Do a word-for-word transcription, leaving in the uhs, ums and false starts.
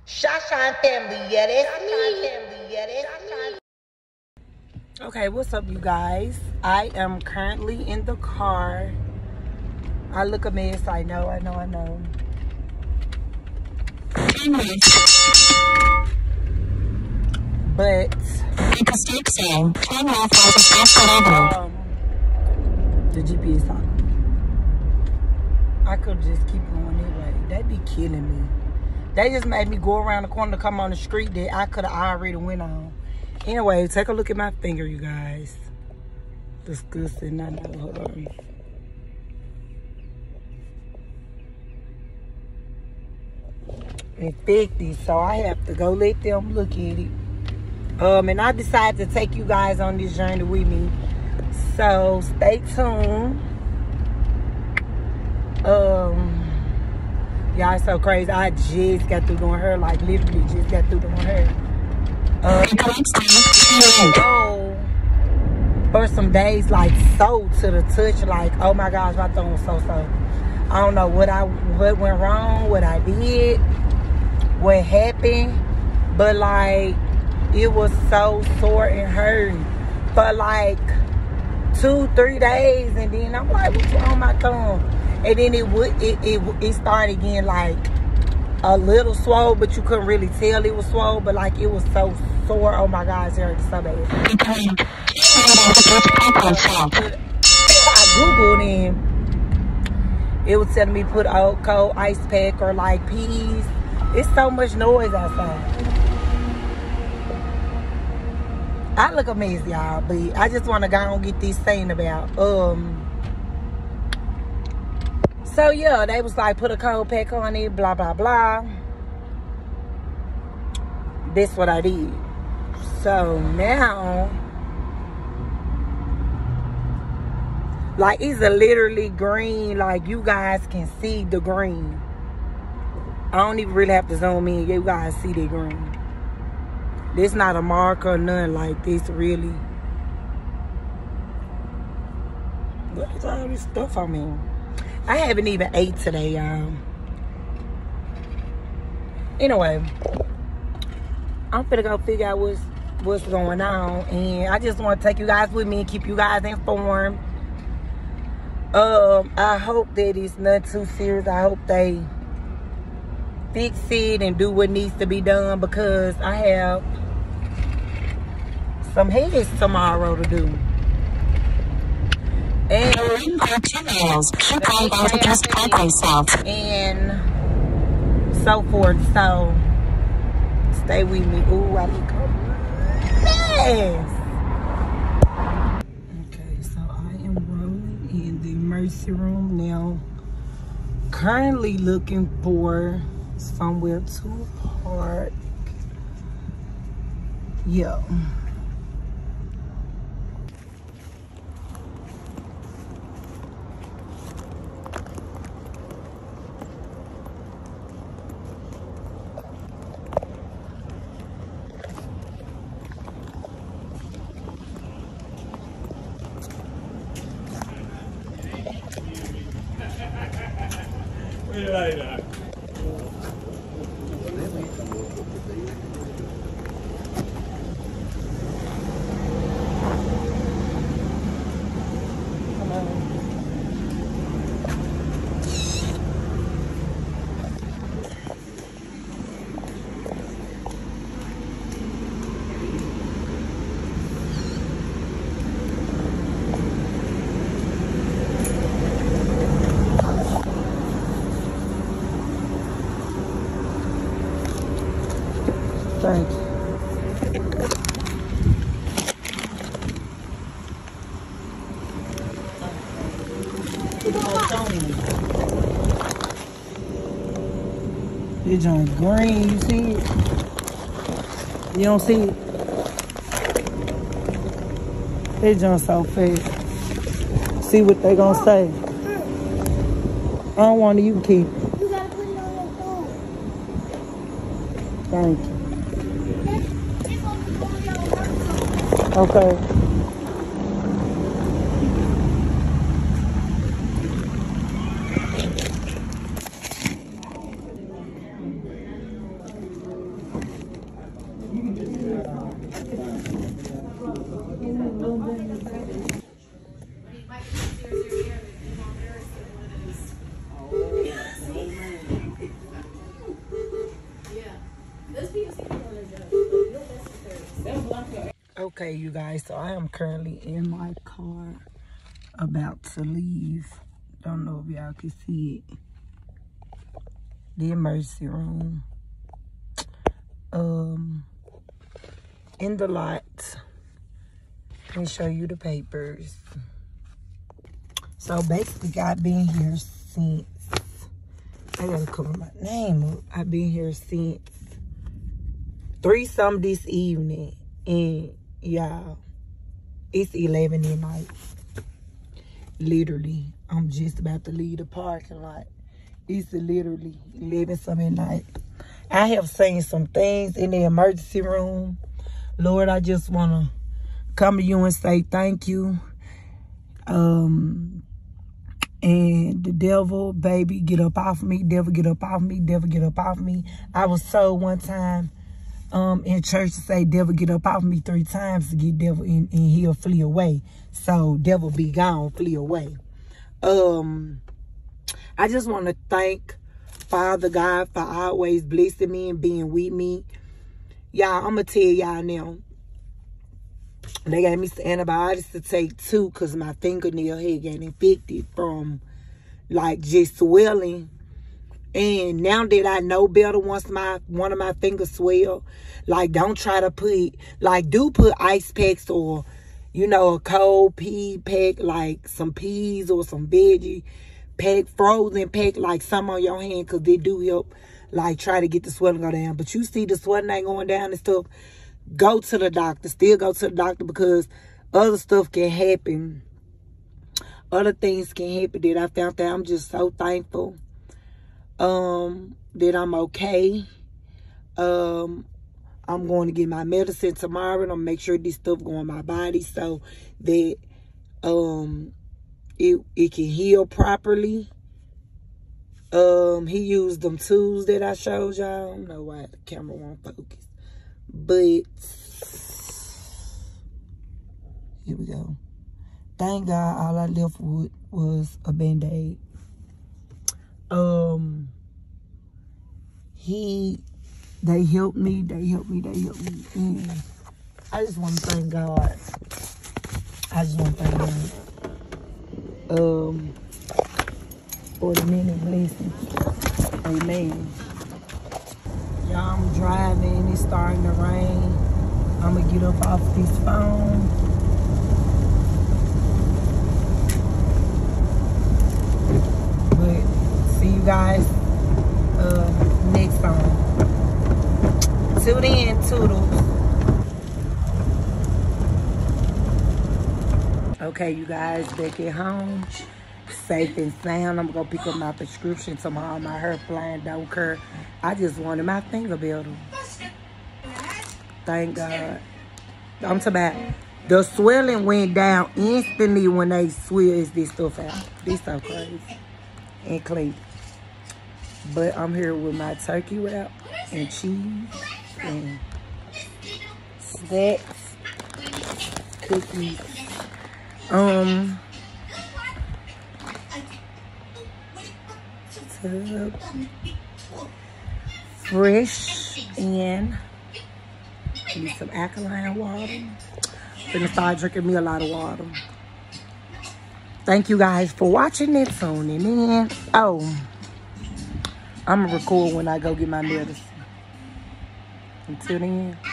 Shashan family, yeah, that's me. Family, yeah, that's me. Okay, what's up, you guys? I am currently in the car. I look a mess. I know, I know, I know. But um, the G P S talking. I could just keep going anyway. That'd be killing me. They just made me go around the corner to come on the street that I could have already went on. Anyway, take a look at my finger, you guys. Disgusting, I know. Hold on. Infected, so I have to go let them look at it. Um, and I decided to take you guys on this journey with me. So stay tuned. Um, y'all so crazy. I just got through doing her, like literally just got through doing her. Uh, so for some days, like so to the touch, like oh my gosh, my thumb was so so. I don't know what I what went wrong, what I did, what happened, but like it was so sore and hurting for like two, three days, and then I'm like, what's wrong with my thumb? And then it would it it, it started again like a little swole, but you couldn't really tell it was swole, but like it was so sore. Oh my gosh, it hurt so bad. I googled and it was telling me put a cold ice pack or like peas. It's so much noise outside. I look amazing, y'all, but I just want to go and get this thing about. Um. So yeah, they was like put a cold pack on it, blah blah blah. That's what I did. So now, like it's a literally green. Like you guys can see the green. I don't even really have to zoom in. You guys see the green. This not a mark or nothing like this, really. What is all this stuff I mean? I haven't even ate today, y'all. Anyway, I'm finna go figure out what's what's going on, and I just want to take you guys with me and keep you guys informed. Um, I hope that it's not too serious. I hope they fix it and do what needs to be done, because I have some heads tomorrow to do. And, and so forth. So stay with me. Ooh, I look a mess. Okay, so I am rolling in the emergency room now. Currently looking for somewhere to park. Yeah. Thank you. It's on green, you see it? You don't see it? It's on so fast. See what they gonna say. I don't want it, you can keep it. You gotta put it on your phone. Thank you. Okay. Okay, you guys, so I am currently in my car about to leave. Don't know if y'all can see it. The emergency room. Um, in the lot. Let me show you the papers. So basically, I've been here since, I gotta cover my name up. I've been here since three something this evening. And y'all, it's eleven at night. Literally, I'm just about to leave the parking lot. It's literally eleven something at night. I have seen some things in the emergency room. Lord, I just want to come to you and say thank you. Um, and the devil, baby, get up off me. Devil, get up off me. Devil, get up off me. I was told one time um, in church to say, devil, get up off me three times to get devil in, and he'll flee away. So, devil be gone, flee away. Um, I just want to thank Father God for always blessing me and being with me. Y'all, I'm going to tell y'all now. They gave me some antibiotics to take too because my fingernail had got infected from like just swelling. And now that I know better, once my one of my fingers swell, like don't try to put, like do put ice packs or, you know, a cold pea pack, like some peas or some veggie pack, frozen pack, like some on your hand because they do help, like try to get the swelling go down. But you see the swelling ain't going down and stuff, go to the doctor. Still go to the doctor because other stuff can happen. Other things can happen that I found out. I'm just so thankful um, that I'm okay. Um, I'm going to get my medicine tomorrow and I'm make sure this stuff go in my body so that um, it, it can heal properly. Um, he used them tools that I showed y'all. I don't know why the camera won't focus. But, here we go. Thank God all I left with was a Band-Aid. Um, he, they helped me, they helped me, they helped me. And I just want to thank God. I just want to thank God. Um, for the many blessings. Amen. Y'all, I'm driving, it's starting to rain. I'm gonna get up off this phone. But see you guys uh, next time. Till then, toodles. Okay, you guys, back at home. Safe and sound. I'm gonna pick up my prescription tomorrow. My hair flying, don't care. I just wanted my finger better. Thank God. I'm talking about the swelling went down instantly when they switched this stuff out. This so crazy and clean. But I'm here with my turkey wrap and cheese and snacks, cookies. Um. Fresh and need some alkaline water. Gonna start drinking me a lot of water. Thank you guys for watching and tuning in. Oh, I'm gonna record when I go get my medicine. Until then.